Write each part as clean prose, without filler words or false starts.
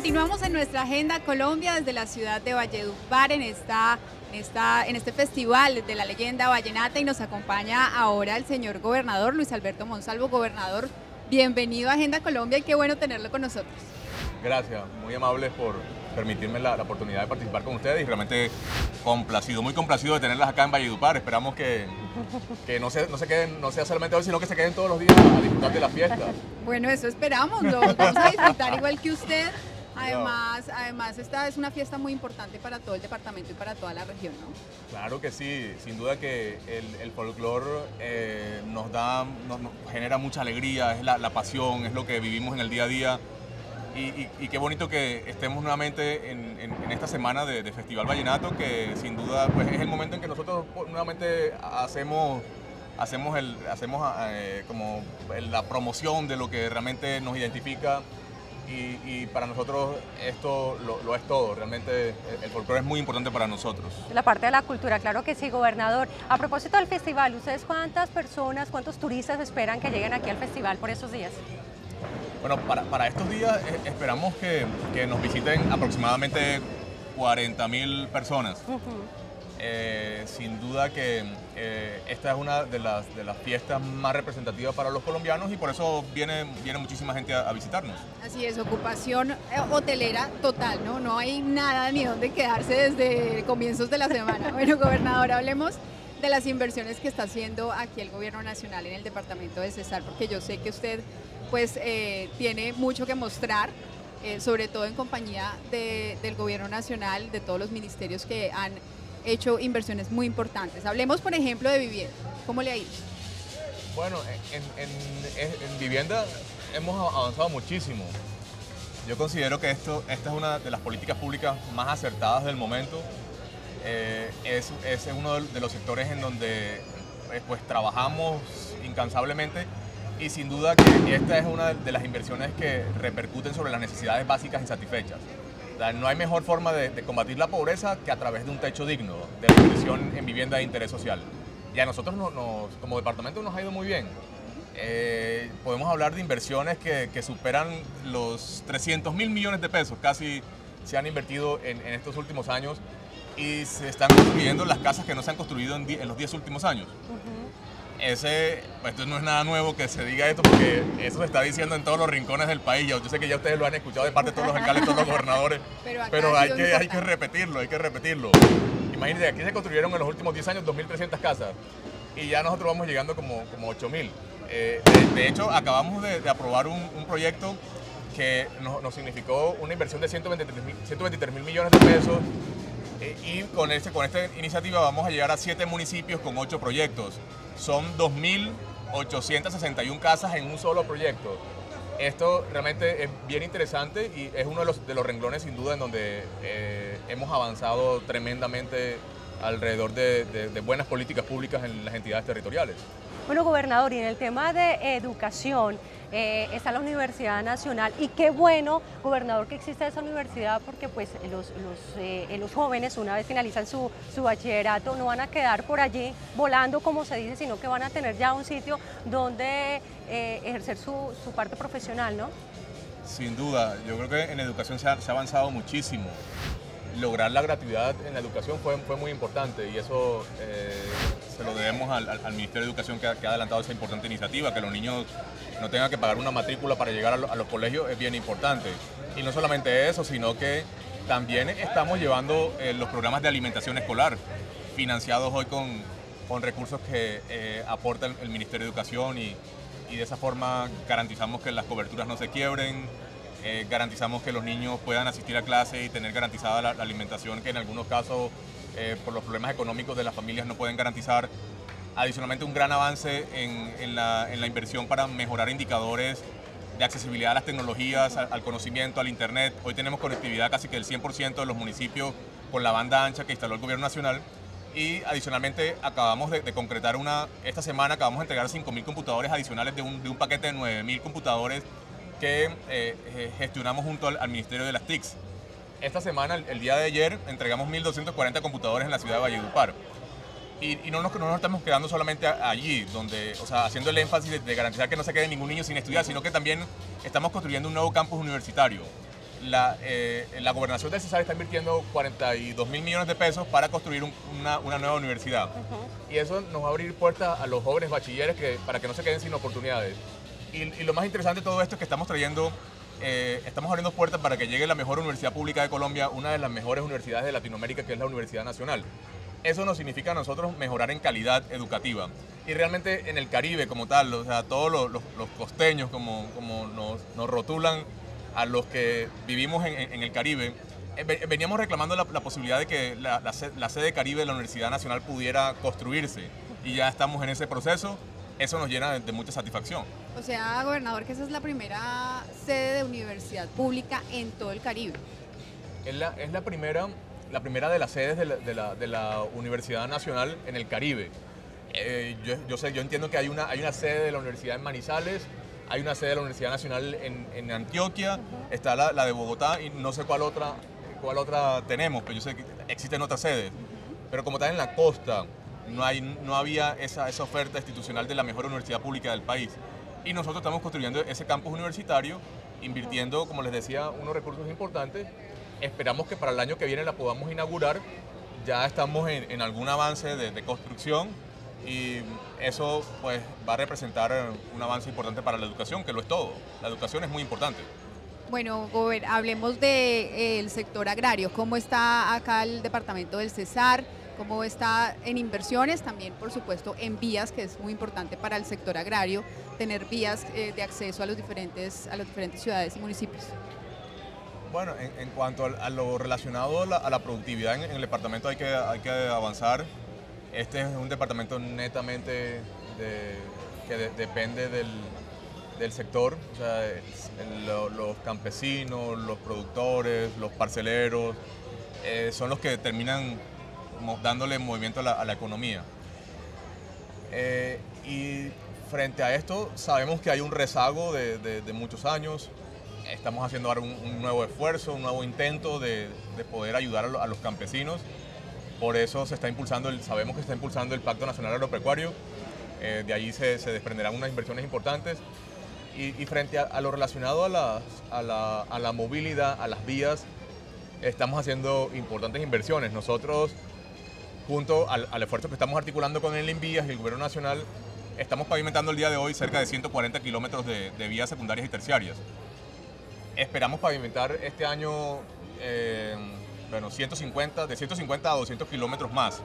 Continuamos en nuestra Agenda Colombia desde la ciudad de Valledupar en este festival de la leyenda vallenata, y nos acompaña ahora el señor gobernador Luis Alberto Monsalvo. Gobernador, bienvenido a Agenda Colombia y qué bueno tenerlo con nosotros. Gracias, muy amables por permitirme la oportunidad de participar con ustedes y realmente muy complacido de tenerlas acá en Valledupar. Esperamos que no sea solamente hoy, sino que se queden todos los días a disfrutar de la fiesta. Bueno, eso esperamos, lo vamos a disfrutar igual que usted. Además, esta es una fiesta muy importante para todo el departamento y para toda la región, ¿no? Claro que sí, sin duda que el folclore nos genera mucha alegría, es la pasión, es lo que vivimos en el día a día. Y qué bonito que estemos nuevamente en esta semana de Festival Vallenato, que sin duda pues, es el momento en que nosotros nuevamente hacemos como la promoción de lo que realmente nos identifica. Y para nosotros esto lo es todo, realmente el folclore es muy importante para nosotros. La parte de la cultura, claro que sí, gobernador. A propósito del festival, ¿ustedes cuántas personas, cuántos turistas esperan que lleguen aquí al festival por esos días? Bueno, para estos días esperamos que nos visiten aproximadamente 40.000 personas. Sin duda que esta es una de las fiestas más representativas para los colombianos y por eso viene muchísima gente a visitarnos. Así es, ocupación hotelera total, ¿no? No hay nada ni dónde quedarse desde comienzos de la semana. Bueno, gobernador, hablemos de las inversiones que está haciendo aquí el gobierno nacional en el departamento de Cesar, porque yo sé que usted pues tiene mucho que mostrar, sobre todo en compañía del gobierno nacional, de todos los ministerios que han hecho inversiones muy importantes. Hablemos, por ejemplo, de vivienda. ¿Cómo le ha ido? Bueno, en vivienda hemos avanzado muchísimo. Yo considero que esta es una de las políticas públicas más acertadas del momento. Es uno de los sectores en donde pues, trabajamos incansablemente y sin duda que esta es una de las inversiones que repercuten sobre las necesidades básicas insatisfechas. O sea, no hay mejor forma de combatir la pobreza que a través de un techo digno, de la inversión en vivienda de interés social. Y a nosotros como departamento nos ha ido muy bien. Podemos hablar de inversiones que superan los 300.000 millones de pesos, casi se han invertido en estos últimos años y se están construyendo las casas que no se han construido en los 10 últimos años. Esto no es nada nuevo que se diga esto porque eso se está diciendo en todos los rincones del país. Yo sé que ya ustedes lo han escuchado de parte de todos los alcaldes, todos los gobernadores, pero hay que repetirlo. Imagínense, aquí se construyeron en los últimos 10 años 2.300 casas y ya nosotros vamos llegando como 8.000. De hecho, acabamos de aprobar un proyecto que nos significó una inversión de 123.000 millones de pesos y con esta iniciativa vamos a llegar a 7 municipios con 8 proyectos. Son 2.861 casas en un solo proyecto. Esto realmente es bien interesante y es uno de los renglones sin duda en donde hemos avanzado tremendamente alrededor de buenas políticas públicas en las entidades territoriales. Bueno, gobernador, y en el tema de educación está la Universidad Nacional y qué bueno, gobernador, que existe esa universidad porque pues los jóvenes una vez finalizan su bachillerato no van a quedar por allí volando como se dice, sino que van a tener ya un sitio donde ejercer su parte profesional, ¿no? Sin duda, yo creo que en educación se ha avanzado muchísimo. Lograr la gratuidad en la educación fue muy importante y eso se lo debemos al Ministerio de Educación que ha adelantado esa importante iniciativa, que los niños no tengan que pagar una matrícula para llegar a los colegios es bien importante. Y no solamente eso, sino que también estamos llevando los programas de alimentación escolar, financiados hoy con recursos que aporta el Ministerio de Educación y de esa forma garantizamos que las coberturas no se quiebren. Garantizamos que los niños puedan asistir a clase y tener garantizada la alimentación que en algunos casos por los problemas económicos de las familias no pueden garantizar. Adicionalmente un gran avance en la inversión para mejorar indicadores de accesibilidad a las tecnologías, al conocimiento, al internet. Hoy tenemos conectividad casi que del 100% de los municipios con la banda ancha que instaló el gobierno nacional. Y adicionalmente acabamos de concretar esta semana acabamos de entregar 5.000 computadores adicionales de un paquete de 9.000 computadores que gestionamos junto al Ministerio de las TICs. Esta semana, el día de ayer, entregamos 1.240 computadores en la ciudad de Valledupar. Y no nos estamos quedando solamente allí, haciendo el énfasis de garantizar que no se quede ningún niño sin estudiar, sino que también estamos construyendo un nuevo campus universitario. la gobernación del Cesar está invirtiendo 42.000 millones de pesos para construir una nueva universidad. Y eso nos va a abrir puertas a los jóvenes bachilleres para que no se queden sin oportunidades. Y lo más interesante de todo esto es que estamos abriendo puertas para que llegue la mejor universidad pública de Colombia, una de las mejores universidades de Latinoamérica, que es la Universidad Nacional. Eso nos significa a nosotros mejorar en calidad educativa. Y realmente en el Caribe como tal, o sea, todos los costeños, como nos rotulan a los que vivimos en el Caribe, veníamos reclamando la posibilidad de que la sede Caribe de la Universidad Nacional pudiera construirse. Y ya estamos en ese proceso. Eso nos llena de mucha satisfacción. O sea, gobernador, que esa es la primera sede de universidad pública en todo el Caribe. Es la primera de las sedes de la Universidad Nacional en el Caribe. Yo entiendo que hay una sede de la Universidad en Manizales, hay una sede de la Universidad Nacional en Antioquia, está la de Bogotá y no sé cuál otra tenemos, pero yo sé que existen otras sedes. Pero como está en la costa, no había esa oferta institucional de la mejor universidad pública del país. Y nosotros estamos construyendo ese campus universitario, invirtiendo, como les decía, unos recursos importantes. Esperamos que para el año que viene la podamos inaugurar. Ya estamos en algún avance de construcción y eso pues va a representar un avance importante para la educación, que lo es todo. La educación es muy importante. Bueno, hablemos del sector agrario. ¿Cómo está acá el departamento del Cesar? ¿Cómo está en inversiones? También, por supuesto, en vías, que es muy importante para el sector agrario, tener vías de acceso a las diferentes ciudades y municipios. Bueno, en cuanto a lo relacionado a la productividad en el departamento hay que avanzar. Este es un departamento netamente que depende del sector, o sea, los campesinos, los productores, los parceleros, son los que terminan dándole movimiento a la economía. Y frente a esto sabemos que hay un rezago de muchos años. Estamos haciendo ahora un nuevo esfuerzo, un nuevo intento de poder ayudar a los campesinos. Por eso sabemos que se está impulsando el Pacto Nacional Agropecuario. De allí se desprenderán unas inversiones importantes. Y frente a lo relacionado a la movilidad, a las vías, estamos haciendo importantes inversiones. Nosotros, junto al esfuerzo que estamos articulando con el INVIAS y el Gobierno Nacional, estamos pavimentando el día de hoy cerca de 140 kilómetros de vías secundarias y terciarias. Esperamos pavimentar este año de 150 a 200 kilómetros más.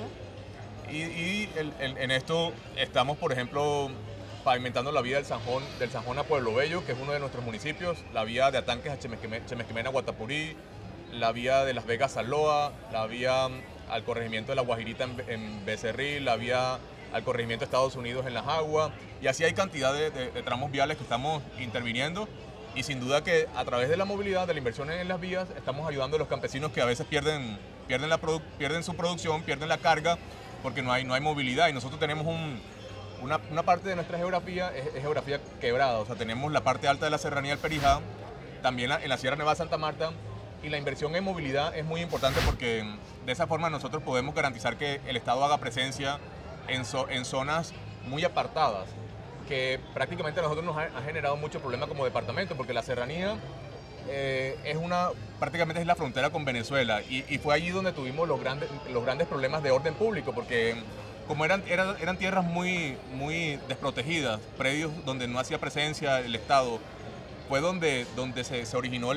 En esto estamos, por ejemplo, pavimentando la vía del Sanjón a Pueblo Bello, que es uno de nuestros municipios, la vía de Atanques a Chemesquimena, Guatapurí, la vía de Las Vegas a Loa, la vía al corregimiento de La Guajirita en Becerril, la vía al corregimiento de Estados Unidos en Las Aguas, y así hay cantidad de tramos viales que estamos interviniendo. Y sin duda que a través de la movilidad, de la inversión en las vías, estamos ayudando a los campesinos que a veces pierden su producción, pierden la carga, porque no hay movilidad. Y nosotros tenemos una parte de nuestra geografía, es geografía quebrada. O sea, tenemos la parte alta de la serranía del Perijá, también en la Sierra Nevada de Santa Marta, y la inversión en movilidad es muy importante porque de esa forma nosotros podemos garantizar que el Estado haga presencia en zonas muy apartadas, que prácticamente a nosotros nos ha generado mucho problema como departamento, porque la serranía prácticamente es la frontera con Venezuela y fue allí donde tuvimos los grandes problemas de orden público, porque como eran tierras muy desprotegidas, predios donde no hacía presencia el Estado, fue donde se originó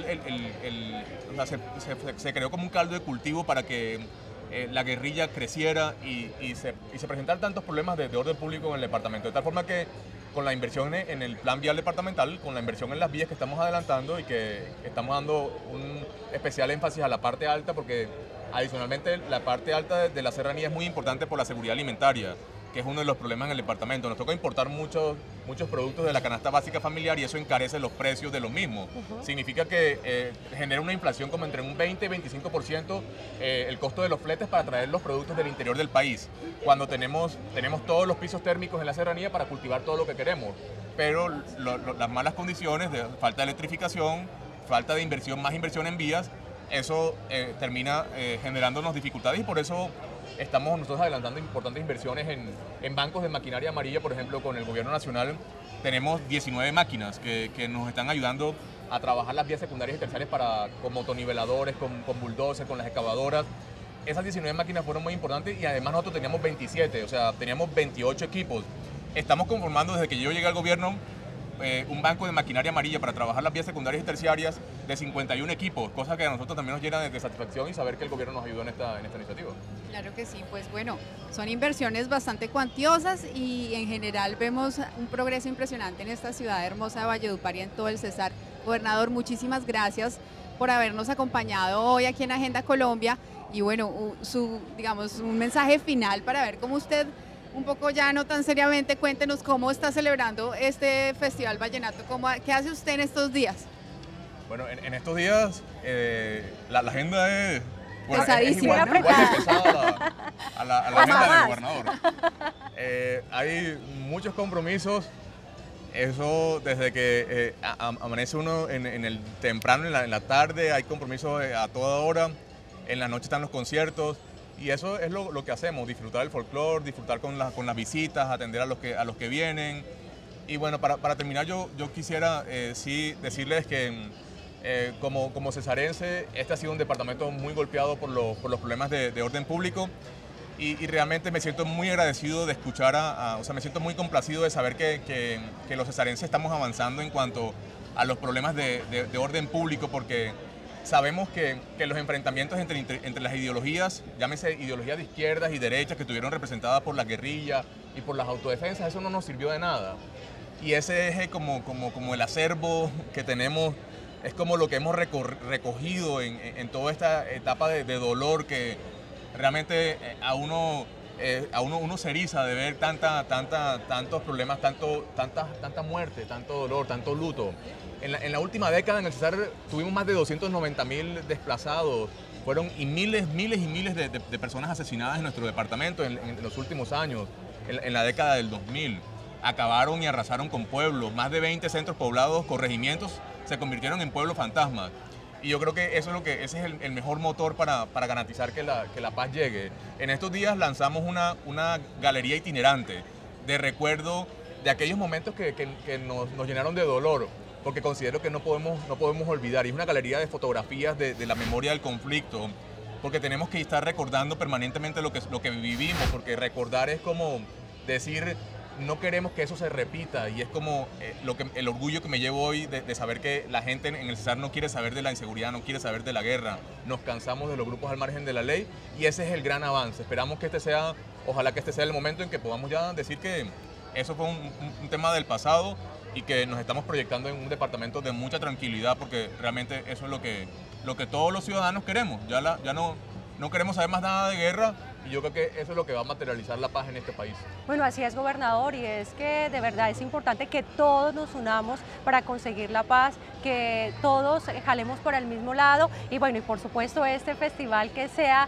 se creó como un caldo de cultivo para que la guerrilla creciera y se presentaron tantos problemas de orden público en el departamento, de tal forma que con la inversión en el plan vial departamental, con la inversión en las vías que estamos adelantando y que estamos dando un especial énfasis a la parte alta, porque adicionalmente la parte alta de la serranía es muy importante por la seguridad alimentaria, que es uno de los problemas en el departamento. Nos toca importar muchos productos de la canasta básica familiar y eso encarece los precios de los mismos. Significa que genera una inflación como entre un 20 y 25% el costo de los fletes para traer los productos del interior del país, cuando tenemos todos los pisos térmicos en la serranía para cultivar todo lo que queremos. Pero las malas condiciones, de falta de electrificación, falta de más inversión en vías, eso termina generándonos dificultades y por eso estamos nosotros adelantando importantes inversiones en bancos de maquinaria amarilla, por ejemplo, con el Gobierno Nacional. Tenemos 19 máquinas que nos están ayudando a trabajar las vías secundarias y terciarias con motoniveladores, con bulldozers, con las excavadoras. Esas 19 máquinas fueron muy importantes y además nosotros teníamos 27, o sea, teníamos 28 equipos. Estamos conformando desde que yo llegué al gobierno un banco de maquinaria amarilla para trabajar las vías secundarias y terciarias de 51 equipos, cosa que a nosotros también nos llena de satisfacción y saber que el gobierno nos ayudó en esta iniciativa. Claro que sí, pues bueno, son inversiones bastante cuantiosas y en general vemos un progreso impresionante en esta ciudad hermosa de Valledupar y en todo el Cesar. Gobernador, muchísimas gracias por habernos acompañado hoy aquí en Agenda Colombia y bueno, digamos, un mensaje final para ver cómo usted, un poco ya no tan seriamente, cuéntenos cómo está celebrando este Festival Vallenato, ¿qué hace usted en estos días? Bueno, en estos días la agenda es... Bueno, pesadísima, igual de pesada a la agenda del gobernador. Hay muchos compromisos, eso desde que amanece uno temprano en la tarde, hay compromisos a toda hora, en la noche están los conciertos. Y eso es lo que hacemos, disfrutar del folclore, disfrutar con las visitas, atender a los que vienen. Y bueno, para terminar yo quisiera sí decirles que como cesarense, este ha sido un departamento muy golpeado por los problemas de orden público y realmente me siento muy agradecido de escuchar, o sea, me siento muy complacido de saber que los cesarenses estamos avanzando en cuanto a los problemas de orden público porque sabemos que los enfrentamientos entre las ideologías, llámese ideologías de izquierdas y derechas que estuvieron representadas por la guerrilla y por las autodefensas, eso no nos sirvió de nada. Y ese eje como el acervo que tenemos, es como lo que hemos recogido en toda esta etapa de dolor que realmente a uno se eriza de ver tantos problemas, tanta muerte, tanto dolor, tanto luto. En la última década en el Cesar tuvimos más de 290.000 desplazados, y miles y miles de personas asesinadas en nuestro departamento en los últimos años, en la década del 2000. Acabaron y arrasaron con pueblos, más de 20 centros poblados, corregimientos, se convirtieron en pueblos fantasmas. Y yo creo que ese es el mejor motor para garantizar que la paz llegue. En estos días lanzamos una galería itinerante de recuerdo de aquellos momentos que nos llenaron de dolor, porque considero que no podemos olvidar. Y es una galería de fotografías de la memoria del conflicto, porque tenemos que estar recordando permanentemente lo que vivimos, porque recordar es como decir... No queremos que eso se repita y es como el orgullo que me llevo hoy de saber que la gente en el Cesar no quiere saber de la inseguridad, no quiere saber de la guerra. Nos cansamos de los grupos al margen de la ley y ese es el gran avance. Esperamos que ojalá que este sea el momento en que podamos ya decir que eso fue un tema del pasado y que nos estamos proyectando en un departamento de mucha tranquilidad porque realmente eso es lo que todos los ciudadanos queremos. Ya no queremos saber más nada de guerra. Y yo creo que eso es lo que va a materializar la paz en este país. Bueno, así es, gobernador, y es que de verdad es importante que todos nos unamos para conseguir la paz, que todos jalemos por el mismo lado y bueno, y por supuesto este festival que sea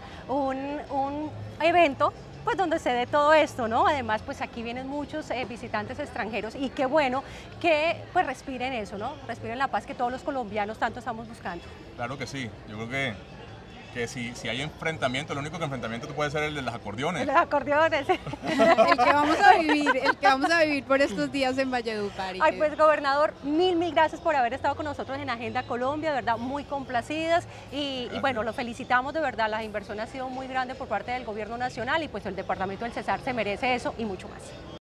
un evento pues donde se dé todo esto, ¿no? Además, pues aquí vienen muchos visitantes extranjeros y qué bueno que pues respiren eso, ¿no? Respiren la paz que todos los colombianos tanto estamos buscando. Claro que sí, yo creo que si hay enfrentamiento, el único enfrentamiento que puede ser el de los acordeones. El de los acordeones. el que vamos a vivir por estos días en Valledupar. Ay, pues gobernador, mil gracias por haber estado con nosotros en Agenda Colombia, de verdad muy complacidas y bueno, lo felicitamos de verdad, la inversión ha sido muy grande por parte del gobierno nacional y pues el departamento del Cesar se merece eso y mucho más.